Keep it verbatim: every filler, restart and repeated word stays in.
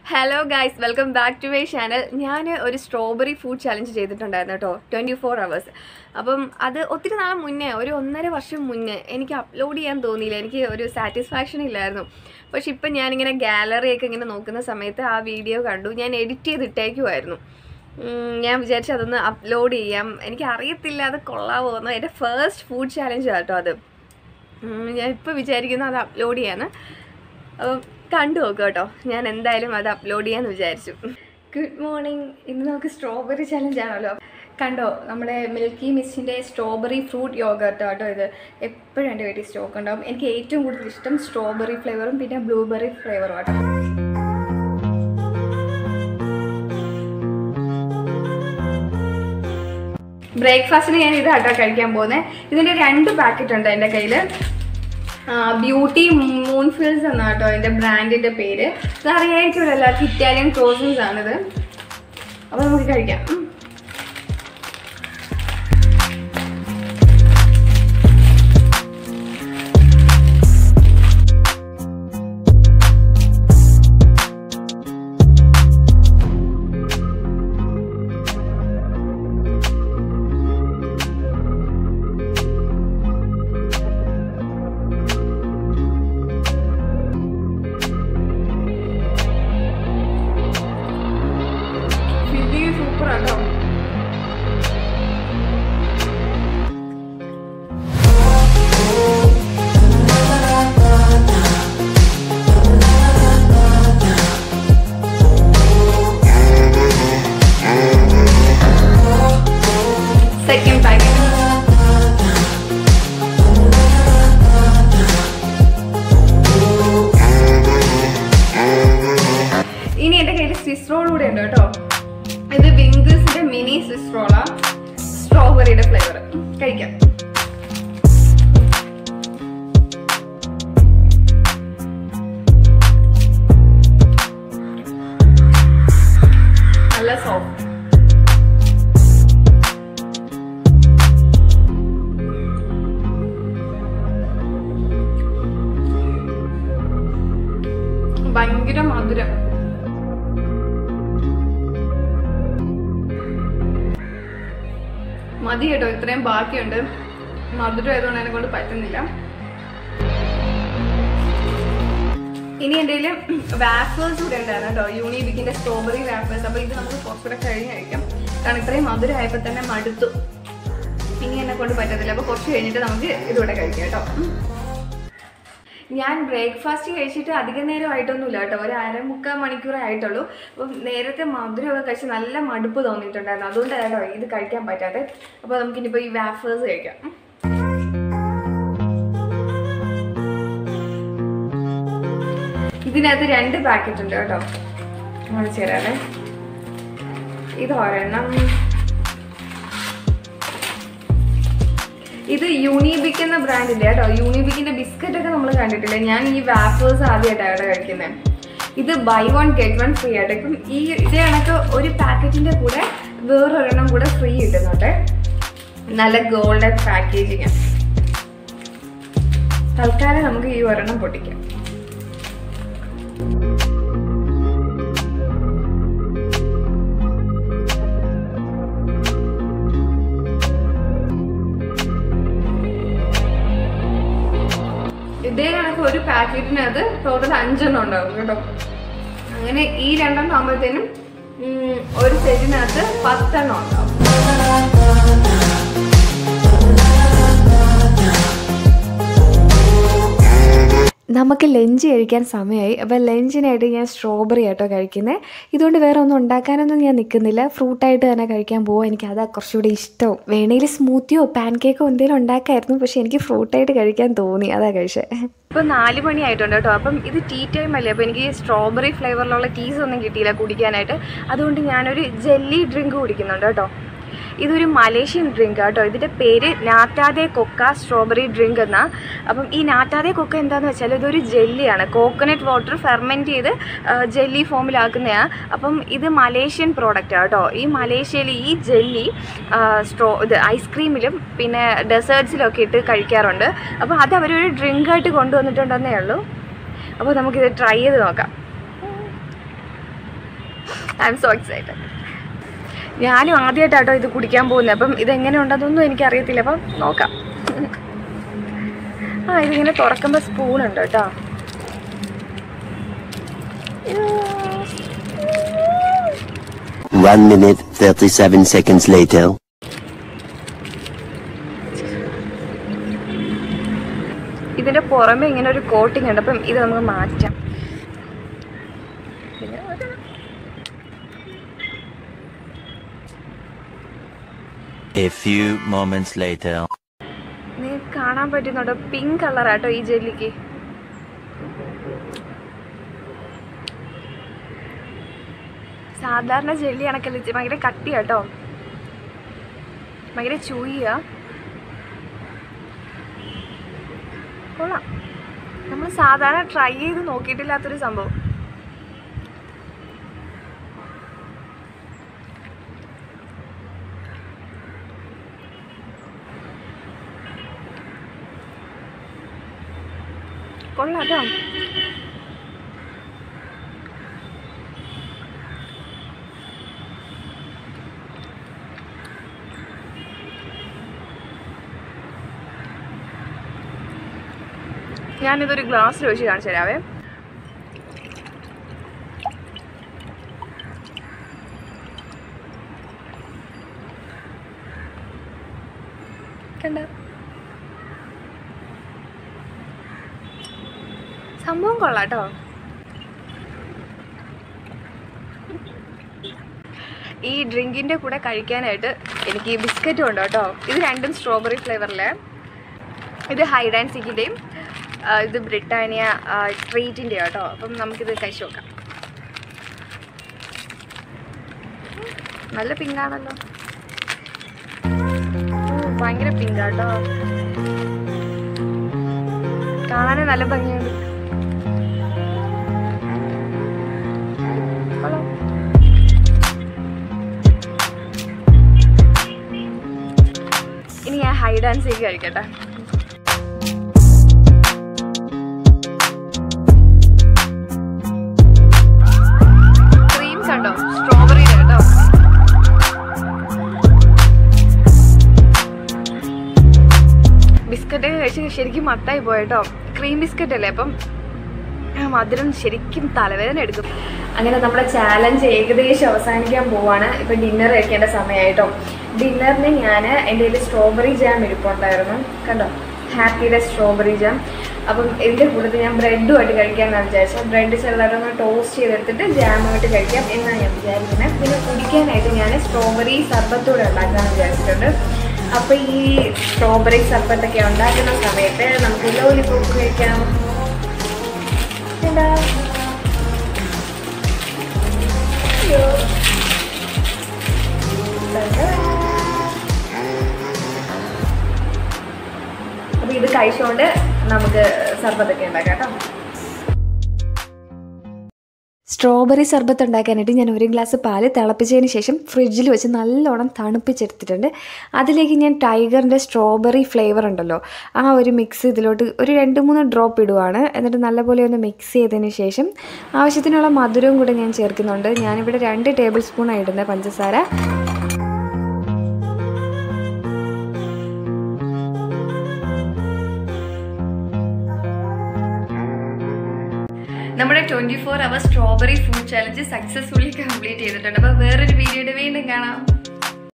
Hello guys, welcome back to my channel. ഞാൻ ഒരു strawberry food challenge ചെയ്തിട്ടുണ്ടായിരുന്നു കേട്ടോ ട്വൻറ്റി ഫോർ അവേഴ്സ്. അപ്പം അത് ഒത്തിരി നാൾ മുന്നേ, ഒരു ഒന്നര വർഷം മുന്നേ എനിക്ക് അപ്ലോഡ് ചെയ്യാൻ തോന്നിയില്ല. എനിക്ക് ഒരു സാറ്റിസ്ഫാക്ഷൻ ഇല്ലായിരുന്നു. പക്ഷെ ഇപ്പം ഞാനിങ്ങനെ ഗാലറിയൊക്കെ ഇങ്ങനെ നോക്കുന്ന സമയത്ത് ആ വീഡിയോ കണ്ടു. ഞാൻ എഡിറ്റ് ചെയ്തിട്ടേക്കുമായിരുന്നു. ഞാൻ വിചാരിച്ചു അതൊന്ന് അപ്ലോഡ് ചെയ്യാം. എനിക്ക് അറിയത്തില്ല അത് കൊള്ളാമോ എന്ന്. എൻ്റെ ഫസ്റ്റ് ഫുഡ് ചാലഞ്ച് കേട്ടോ അത്. ഞാൻ ഇപ്പോൾ വിചാരിക്കുന്നു അത് അപ്ലോഡ് ചെയ്യാന്ന്. അപ്പം കണ്ടു നോക്കുക കേട്ടോ. ഞാൻ എന്തായാലും അത് അപ്ലോഡ് ചെയ്യാമെന്ന് വിചാരിച്ചു. Good morning. ഇന്ന് നമുക്ക് സ്ട്രോബെറി ചലഞ്ച് ആണല്ലോ. കണ്ടോ, നമ്മുടെ മിൽക്കി മിസ്റ്റിൻ്റെ സ്ട്രോബെറി ഫ്രൂട്ട് യോഗർട്ട് കേട്ടോ. ഇത് എപ്പോഴും എൻ്റെ വീട്ടിൽ സ്റ്റോക്ക് ഉണ്ടാവും. എനിക്ക് ഏറ്റവും കൂടുതൽ ഇഷ്ടം സ്ട്രോബെറി ഫ്ലേവറും പിന്നെ ബ്ലൂബെറി ഫ്ലേവറും കേട്ടോ. ബ്രേക്ക്ഫാസ്റ്റിന് ഞാൻ ഇത് കേട്ടോ കഴിക്കാൻ പോകുന്നത്. ഇതിൻ്റെ രണ്ട് പാക്കറ്റ് ഉണ്ട് എൻ്റെ കയ്യിൽ. ബ്യൂട്ടി മൂൺഫിൽസ് എന്നാണ് കേട്ടോ അതിൻ്റെ ബ്രാൻഡിൻ്റെ പേര്. ഇത് അറിയായിരിക്കുമല്ലോ എല്ലാവർക്കും. ഇറ്റാലിയൻ ക്രോസൻസ് ആണിത്. അപ്പോൾ നമുക്ക് കഴിക്കാം. Second packet. ഇനി എൻ്റെ കയ്യിൽ സ്വിസ് റോൾ കൂടെ ഉണ്ട് കേട്ടോ. ഇത് വിംഗസിന്റെ മിനി സ്വിസ് റോളാ, സ്ട്രോബെറിയുടെ ഫ്ലേവർ. കഴിക്കാം. നല്ല സോഫ്റ്റ്. ഭയങ്കര മധുരം. മതി കേട്ടോ, ഇത്രയും ബാക്കിയുണ്ട്. മധുരം ആയതുകൊണ്ട് എന്നെ കൊണ്ട് പറ്റുന്നില്ല. ഇനി എൻ്റെ കയ്യിൽ വാഫേഴ്സ് കൂടെ ഉണ്ടായിരുന്നു കേട്ടോ, യൂണിബിക്കിന്റെ സ്ട്രോബെറി വാഫേഴ്സ്. അപ്പോൾ ഇത് നമുക്ക് കുറച്ചുകൂടെ കഴിഞ്ഞ് കഴിക്കാം. കാരണം ഇത്രയും മധുരം ആയപ്പോൾ തന്നെ മടുത്തു. ഇനി എന്നെ കൊണ്ട് പറ്റത്തില്ല. അപ്പോൾ കുറച്ച് കഴിഞ്ഞിട്ട് നമുക്ക് ഇതുകൂടെ കഴിക്കാം കേട്ടോ. ഞാൻ ബ്രേക്ക്ഫാസ്റ്റ് കഴിച്ചിട്ട് അധികം നേരം ആയിട്ടൊന്നുമില്ല കേട്ടോ. ഒരു അരമുക്കാൽ മണിക്കൂറേ ആയിട്ടുള്ളൂ. അപ്പം നേരത്തെ മധുരമൊക്കെ കഴിച്ച് നല്ല മടുപ്പ് തോന്നിയിട്ടുണ്ടായിരുന്നു. അതുകൊണ്ടാണ് കേട്ടോ ഇത് കഴിക്കാൻ പറ്റാതെ. അപ്പോൾ നമുക്കിനിപ്പോൾ ഈ വാഫേഴ്സ് കഴിക്കാം. ഇതിനകത്ത് രണ്ട് പാക്കറ്റ് ഉണ്ട് കേട്ടോ. കാണിച്ചു തരാവേ. ഇത് ഒരെണ്ണം. ഇത് യൂണിബിക് എന്ന ബ്രാൻഡിൻ്റെ കേട്ടോ. യൂണിബിക്കിൻ്റെ ബിസ്ക്കറ്റ് ഒക്കെ നമ്മൾ കണ്ടിട്ടില്ലേ. ഞാൻ ഈ വാഫേഴ്സ് ആദ്യമായിട്ടാണ് ഇവിടെ കഴിക്കുന്നത്. ഇത് buy one get one free ആയിട്ട്. ഇപ്പം ഈ ഇതേ കണക്ക് ഒരു പാക്കറ്റിൻ്റെ കൂടെ വേറൊരെണ്ണം കൂടെ ഫ്രീ കിട്ടുന്നുണ്ട്. നല്ല ഗോൾഡൻ പാക്കേജിങ്. തൽക്കാലം നമുക്ക് ഈ ഒരെണ്ണം പൊട്ടിക്കാം. ഇതേ കണക്ക് ഒരു പാക്കറ്റിനകത്ത് ടോട്ടൽ അഞ്ചെണ്ണം ഉണ്ടാവും കേട്ടോ. അങ്ങനെ ഈ രണ്ടെണ്ണം ആകുമ്പോഴത്തേനും ഒരു സെറ്റിനകത്ത് പത്തെണ്ണം ഉണ്ടാവും. നമുക്ക് ലഞ്ച് കഴിക്കാൻ സമയമായി. അപ്പോൾ ലഞ്ചിനായിട്ട് ഞാൻ സ്ട്രോബെറി ആയിട്ടോ കഴിക്കുന്നത്. ഇതുകൊണ്ട് വേറെ ഒന്നും ഉണ്ടാക്കാനൊന്നും ഞാൻ നിൽക്കുന്നില്ല. ഫ്രൂട്ടായിട്ട് തന്നെ കഴിക്കാൻ പോവാം. എനിക്ക് അതാ കുറച്ചുകൂടി ഇഷ്ടവും. വേണമെങ്കിൽ സ്മൂത്തിയോ പാൻ കേക്കോ എന്തെങ്കിലും ഉണ്ടാക്കായിരുന്നു. പക്ഷേ എനിക്ക് ഫ്രൂട്ടായിട്ട് കഴിക്കാൻ തോന്നി, അതാ കഴിച്ചത്. ഇപ്പോൾ നാല് മണി ആയിട്ടുണ്ട് കേട്ടോ. അപ്പം ഇത് ടീ ടൈം അല്ലേ. അപ്പോൾ എനിക്ക് സ്ട്രോബെറി ഫ്ലേവറിലുള്ള ടീസ് ഒന്നും കിട്ടിയില്ല കുടിക്കാനായിട്ട്. അതുകൊണ്ട് ഞാനൊരു ജെല്ലി ഡ്രിങ്ക് കുടിക്കുന്നുണ്ട് കേട്ടോ. ഇതൊരു മലേഷ്യൻ ഡ്രിങ്ക് കേട്ടോ. ഇതിൻ്റെ പേര് നാറ്റാതെ കൊക്ക സ്ട്രോബെറി ഡ്രിങ്ക് എന്നാണ്. അപ്പം ഈ നാറ്റാതെ കൊക്ക എന്താണെന്ന് വെച്ചാൽ ഇതൊരു ജെല്ലിയാണ്. കോക്കനട്ട് വാട്ടർ ഫെർമെൻറ്റ് ചെയ്ത് ജെല്ലി ഫോമിലാക്കുന്നതാണ്. അപ്പം ഇത് മലേഷ്യൻ പ്രോഡക്റ്റാണ് കേട്ടോ. ഈ മലേഷ്യയിൽ ഈ ജെല്ലി സ്ട്രോ ഇത് ഐസ്ക്രീമിലും പിന്നെ ഡെസേർട്ട്സിലും ഒക്കെ ഇട്ട് കഴിക്കാറുണ്ട്. അപ്പോൾ അത് അവരൊരു ഡ്രിങ്കായിട്ട് കൊണ്ടുവന്നിട്ടുണ്ടെന്നേ ഉള്ളൂ. അപ്പോൾ നമുക്കിത് ട്രൈ ചെയ്ത് നോക്കാം. I am so excited. ഞാനും ആദ്യമായിട്ടാട്ടോ ഇത് കുടിക്കാൻ പോകുന്നത്. അപ്പം ഇതെങ്ങനെ ഉണ്ടെന്നൊന്നും എനിക്കറിയത്തില്ല. അപ്പം നോക്കാം. ആ ഇതിങ്ങനെ തുറക്കുമ്പോൾ സ്പൂണുണ്ട് കേട്ടോ. one minute thirty-seven seconds later. ഇതിൻ്റെ പുറമെ ഇങ്ങനെ ഒരു കോട്ടിംഗ് ഉണ്ട്. അപ്പം ഇത് നമുക്ക് മാറ്റാം. A few moments later. നിങ്ങൾക്ക് കാണാൻ പറ്റുന്നുണ്ടോ? പിങ്ക് കളറാട്ടോ ഈ ജെല്ലിക്ക്. സാധാരണ ജെല്ലി കണക്കല്ല, ഭയങ്കര കട്ടിയാട്ടോ, ഭയങ്കര ചൂയ. കൊള്ളാം. നമ്മൾ സാധാരണ ട്രൈ ചെയ്ത് നോക്കിയിട്ടില്ലാത്തൊരു സംഭവം. കൊള്ളാട്ടോ. ഞാനിതൊരു ഗ്ലാസ്സിൽ ഒഴിച്ച് കാണിച്ചു തരാവേ. കണ്ട സംഭവം കൊള്ളാട്ടോ. ഈ ഡ്രിങ്കിൻ്റെ കൂടെ കഴിക്കാനായിട്ട് എനിക്ക് ബിസ്ക്കറ്റും ഉണ്ട് കേട്ടോ. ഇത് രണ്ടും സ്ട്രോബെറി ഫ്ലേവറിലെ. ഇത് ഹൈഡ് ആൻഡ് സീക്കിൻ്റെയും ഇത് ബ്രിട്ടാനിയ ട്രീറ്റിൻ്റെയും കേട്ടോ. അപ്പം നമുക്കിത് കഴിച്ചു നോക്കാം. നല്ല പിങ്കാണല്ലോ, ഭയങ്കര പിങ്കാട്ടോ. കാണാനും നല്ല ഭംഗിയുണ്ട്. ഇനി ഞാൻ ഹൈഡ് ആൻഡ് സീക്ക് കഴിക്കട്ടെ. ക്രീം കണ്ടോ? സ്ട്രോബെറി കേട്ടോ. ബിസ്ക്കറ്റ് കഴിച്ച് ശരിക്കും മത്തായി പോയിട്ടോ. ക്രീം ബിസ്ക്കറ്റ് അല്ലേ, അപ്പം മധുരം ശരിക്കും തലവേദന എടുക്കും. അങ്ങനെ നമ്മുടെ ചാലഞ്ച് ഏകദേശം അവസാനിക്കാൻ പോവാണ്. ഇപ്പം ഡിന്നർ കഴിക്കേണ്ട സമയമായിട്ടോ. ഡിന്നറിന് ഞാൻ എൻ്റെ കയ്യിൽ സ്ട്രോബെറി ജാം ഇരിപ്പുണ്ടായിരുന്നു കണ്ടോ, ഹാപ്പിയുടെ സ്ട്രോബെറി ജാം. അപ്പം ഇതിൻ്റെ കൂട്ടത്തിൽ ഞാൻ ബ്രെഡുമായിട്ട് കഴിക്കാമെന്നാണ് വിചാരിച്ചത്. ബ്രെഡ് ചെറുതായിട്ടൊന്ന് ടോസ്റ്റ് ചെയ്തെടുത്തിട്ട് ജാമുമായിട്ട് കഴിക്കാം എന്നാണ് ഞാൻ വിചാരിക്കുന്നത്. പിന്നെ കുടിക്കാനായിട്ട് ഞാൻ സ്ട്രോബെറി സർബത്തൂടെ ഉണ്ടാക്കാമെന്ന് വിചാരിച്ചിട്ടുണ്ട്. അപ്പോൾ ഈ സ്ട്രോബെറി സർബത്തൊക്കെ ഉണ്ടാക്കുന്ന സമയത്ത് നമുക്ക് ലോലിപോപ്പ് കഴിക്കാം. എന്താ അപ്പോൾ ഇത് കഴിച്ചുകൊണ്ട് നമുക്ക് സർബത്തൊക്കെ ഉണ്ടാക്കാം കേട്ടോ. സ്ട്രോബെറി സർബത്ത് ഉണ്ടാക്കാനായിട്ട് ഞാൻ ഒരു ഗ്ലാസ് പാല് തിളപ്പിച്ചതിന് ശേഷം ഫ്രിഡ്ജിൽ വെച്ച് നല്ലോണം തണുപ്പിച്ചെടുത്തിട്ടുണ്ട്. അതിലേക്ക് ഞാൻ ടൈഗറിൻ്റെ സ്ട്രോബെറി ഫ്ലേവർ ഉണ്ടല്ലോ, ആ ഒരു മിക്സ് ഇതിലോട്ട് ഒരു രണ്ട് മൂന്ന് ഡ്രോപ്പ് ഇടുവാണ്. എന്നിട്ട് നല്ലപോലെ ഒന്ന് മിക്സ് ചെയ്തതിന് ശേഷം ആവശ്യത്തിനുള്ള മധുരവും കൂടെ ഞാൻ ചേർക്കുന്നുണ്ട്. ഞാനിവിടെ രണ്ട് ടേബിൾ സ്പൂണാണ് ഇടുന്നത് പഞ്ചസാര. നമ്മുടെ twenty four hour strawberry food challenge successfully complete ചെയ്തിട്ടുണ്ട്. അപ്പോൾ വേറൊരു